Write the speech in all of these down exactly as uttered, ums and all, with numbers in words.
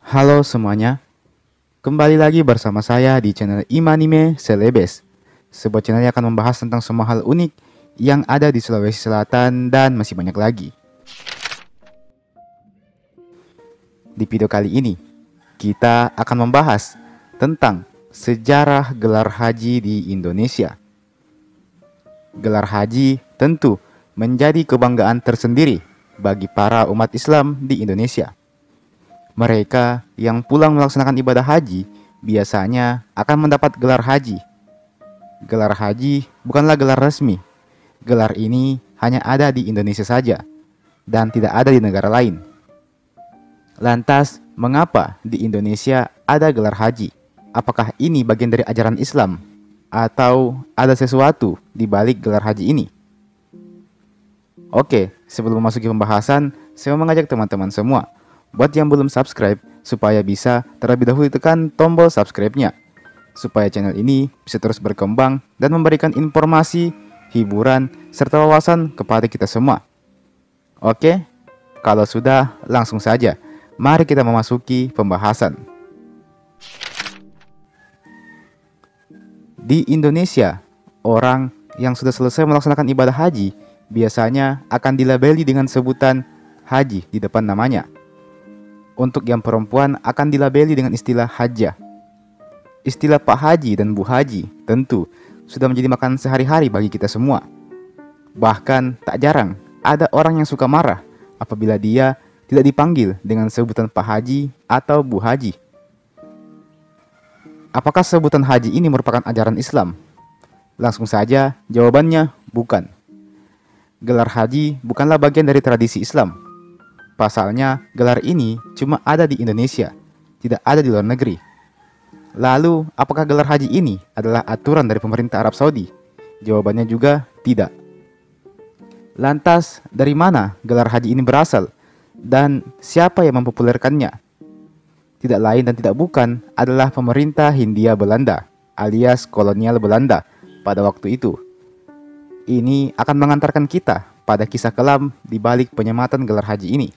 Halo semuanya, kembali lagi bersama saya di channel Imanime Celebes, sebuah channel yang akan membahas tentang semua hal unik yang ada di Sulawesi Selatan dan masih banyak lagi. Di video kali ini, kita akan membahas tentang sejarah gelar haji di Indonesia. Gelar haji tentu menjadi kebanggaan tersendiri bagi para umat Islam di Indonesia. Mereka yang pulang melaksanakan ibadah haji biasanya akan mendapat gelar haji. Gelar haji bukanlah gelar resmi. Gelar ini hanya ada di Indonesia saja dan tidak ada di negara lain. Lantas, mengapa di Indonesia ada gelar haji? Apakah ini bagian dari ajaran Islam? Atau ada sesuatu di balik gelar haji ini? Oke, sebelum memasuki pembahasan, saya mengajak teman-teman semua buat yang belum subscribe, supaya bisa terlebih dahulu tekan tombol subscribe-nya, supaya channel ini bisa terus berkembang dan memberikan informasi, hiburan, serta wawasan kepada kita semua. Oke, kalau sudah, langsung saja. Mari kita memasuki pembahasan. Di Indonesia, orang yang sudah selesai melaksanakan ibadah haji biasanya akan dilabeli dengan sebutan haji di depan namanya. Untuk yang perempuan akan dilabeli dengan istilah hajjah. Istilah Pak Haji dan Bu Haji tentu sudah menjadi makanan sehari-hari bagi kita semua. Bahkan tak jarang ada orang yang suka marah apabila dia tidak dipanggil dengan sebutan Pak Haji atau Bu Haji. Apakah sebutan haji ini merupakan ajaran Islam? Langsung saja jawabannya bukan. Gelar haji bukanlah bagian dari tradisi Islam. Pasalnya, gelar ini cuma ada di Indonesia, tidak ada di luar negeri. Lalu, apakah gelar haji ini adalah aturan dari pemerintah Arab Saudi? Jawabannya juga tidak. Lantas, dari mana gelar haji ini berasal? Dan siapa yang mempopulerkannya? Tidak lain dan tidak bukan adalah pemerintah Hindia Belanda, alias kolonial Belanda pada waktu itu. Ini akan mengantarkan kita pada kisah kelam di balik penyematan gelar haji ini.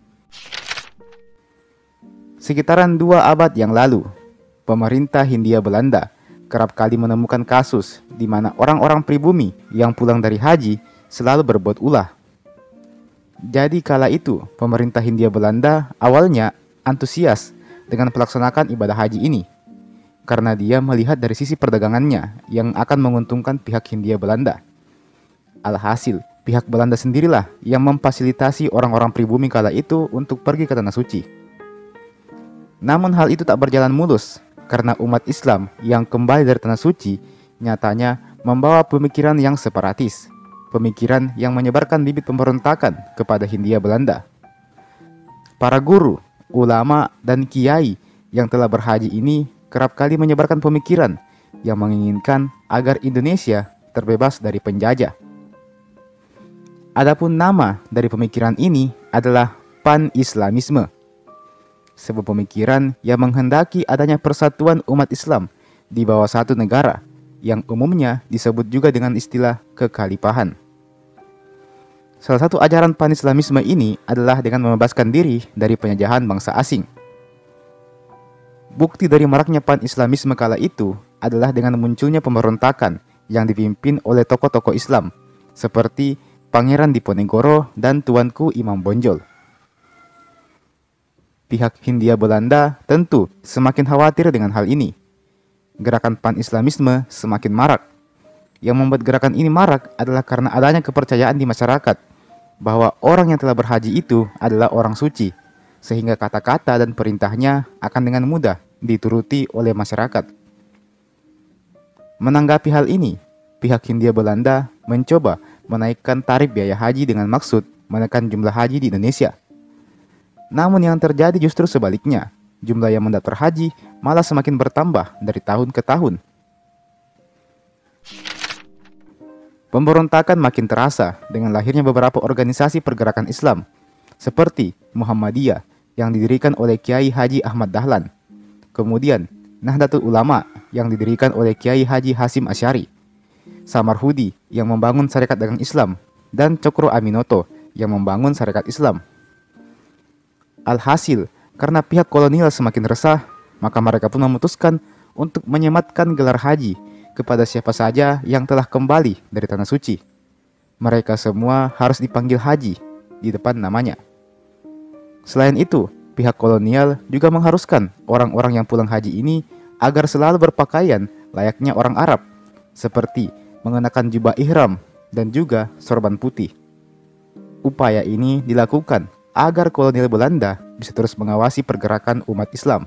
Sekitaran dua abad yang lalu, pemerintah Hindia Belanda kerap kali menemukan kasus di mana orang-orang pribumi yang pulang dari haji selalu berbuat ulah. Jadi kala itu, pemerintah Hindia Belanda awalnya antusias dengan pelaksanaan ibadah haji ini, karena dia melihat dari sisi perdagangannya yang akan menguntungkan pihak Hindia Belanda. Alhasil, pihak Belanda sendirilah yang memfasilitasi orang-orang pribumi kala itu untuk pergi ke Tanah Suci. Namun hal itu tak berjalan mulus, karena umat Islam yang kembali dari Tanah Suci nyatanya membawa pemikiran yang separatis, pemikiran yang menyebarkan bibit pemberontakan kepada Hindia Belanda. Para guru, ulama, dan kiai yang telah berhaji ini kerap kali menyebarkan pemikiran yang menginginkan agar Indonesia terbebas dari penjajah. Adapun nama dari pemikiran ini adalah Pan-Islamisme, sebuah pemikiran yang menghendaki adanya persatuan umat Islam di bawah satu negara yang umumnya disebut juga dengan istilah kekhalifahan. Salah satu ajaran Pan-Islamisme ini adalah dengan membebaskan diri dari penjajahan bangsa asing. Bukti dari maraknya Pan-Islamisme kala itu adalah dengan munculnya pemberontakan yang dipimpin oleh tokoh-tokoh Islam seperti Pangeran Diponegoro dan Tuanku Imam Bonjol. Pihak Hindia Belanda tentu semakin khawatir dengan hal ini. Gerakan Pan-Islamisme semakin marak. Yang membuat gerakan ini marak adalah karena adanya kepercayaan di masyarakat bahwa orang yang telah berhaji itu adalah orang suci, sehingga kata-kata dan perintahnya akan dengan mudah dituruti oleh masyarakat. Menanggapi hal ini, pihak Hindia Belanda mencoba menaikkan tarif biaya haji dengan maksud menekan jumlah haji di Indonesia. Namun yang terjadi justru sebaliknya, jumlah yang mendaftar haji malah semakin bertambah dari tahun ke tahun. Pemberontakan makin terasa dengan lahirnya beberapa organisasi pergerakan Islam, seperti Muhammadiyah yang didirikan oleh Kiai Haji Ahmad Dahlan, kemudian Nahdlatul Ulama yang didirikan oleh Kiai Haji Hasyim Asy'ari, Samarhudi yang membangun Syarikat Dagang Islam, dan Cokro Aminoto yang membangun Syarikat Islam. Alhasil, Karena pihak kolonial semakin resah, maka mereka pun memutuskan untuk menyematkan gelar haji kepada siapa saja yang telah kembali dari Tanah Suci. Mereka semua harus dipanggil haji di depan namanya. Selain itu, pihak kolonial juga mengharuskan orang-orang yang pulang haji ini agar selalu berpakaian layaknya orang Arab, seperti mengenakan jubah ihram dan juga sorban putih. Upaya ini dilakukan agar kolonial Belanda bisa terus mengawasi pergerakan umat Islam.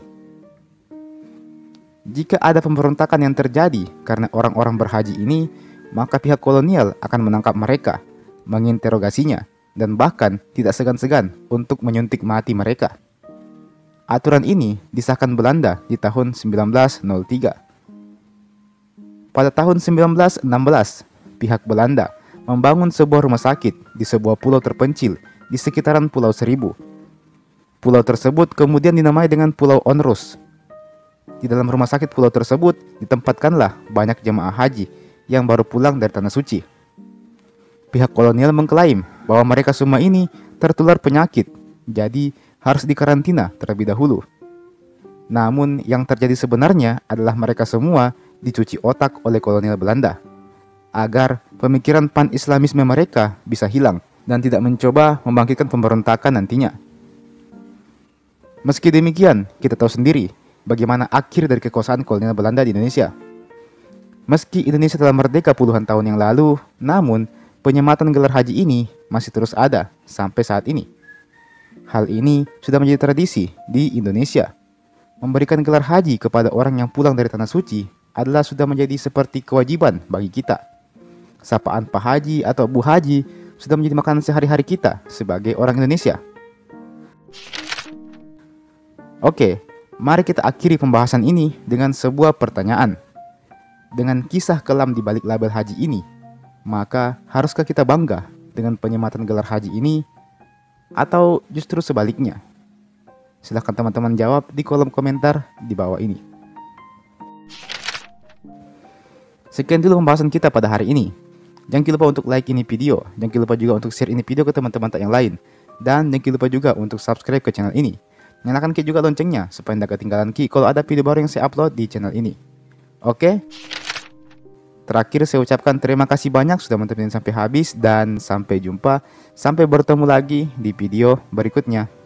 Jika ada pemberontakan yang terjadi karena orang-orang berhaji ini, maka pihak kolonial akan menangkap mereka, menginterogasinya, dan bahkan tidak segan-segan untuk menyuntik mati mereka. Aturan ini disahkan Belanda di tahun sembilan belas nol tiga. Pada tahun sembilan belas enam belas, pihak Belanda membangun sebuah rumah sakit di sebuah pulau terpencil di sekitaran Pulau Seribu. Pulau tersebut kemudian dinamai dengan Pulau Onrus. Di dalam rumah sakit pulau tersebut ditempatkanlah banyak jemaah haji yang baru pulang dari Tanah Suci. Pihak kolonial mengklaim bahwa mereka semua ini tertular penyakit, jadi harus dikarantina terlebih dahulu. Namun yang terjadi sebenarnya adalah mereka semua dicuci otak oleh kolonial Belanda, agar pemikiran pan-islamisme mereka bisa hilang dan tidak mencoba membangkitkan pemberontakan nantinya. Meski demikian, kita tahu sendiri bagaimana akhir dari kekuasaan kolonial Belanda di Indonesia. Meski Indonesia telah merdeka puluhan tahun yang lalu, namun penyematan gelar haji ini masih terus ada sampai saat ini. Hal ini sudah menjadi tradisi di Indonesia. Memberikan gelar haji kepada orang yang pulang dari Tanah Suci adalah sudah menjadi seperti kewajiban bagi kita. Sapaan Pak Haji atau Bu Haji sudah menjadi makanan sehari-hari kita sebagai orang Indonesia. Oke, mari kita akhiri pembahasan ini dengan sebuah pertanyaan. Dengan kisah kelam di balik label haji ini, maka haruskah kita bangga dengan penyematan gelar haji ini, atau justru sebaliknya? Silahkan teman-teman jawab di kolom komentar di bawah ini. Sekian dulu pembahasan kita pada hari ini. Jangan lupa untuk like ini video, jangan lupa juga untuk share ini video ke teman-teman tak yang lain, dan jangan lupa juga untuk subscribe ke channel ini. Nyalakan Ki juga loncengnya supaya tidak ketinggalan Ki kalau ada video baru yang saya upload di channel ini. Oke? Terakhir saya ucapkan terima kasih banyak sudah menonton sampai habis, dan sampai jumpa, sampai bertemu lagi di video berikutnya.